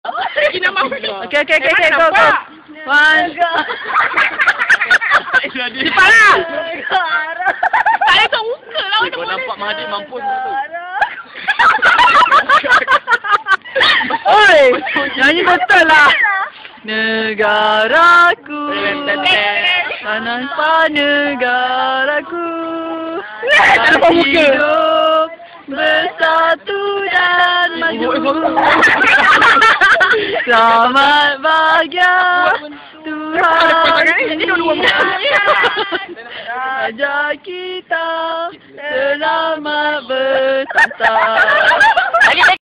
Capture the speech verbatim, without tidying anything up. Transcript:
Lagi nama apa? Okay, okay, okay, okay, go, go. One. Cepat lah. Tak ada kat muka lah. Kau nampak Mahathir mampus. Oi, nyanyi betul lah. Negaraku, tanah negaraku, hidup bersatu dan maju. Selamat bahagia Tuhan raja kita selamat bersanta.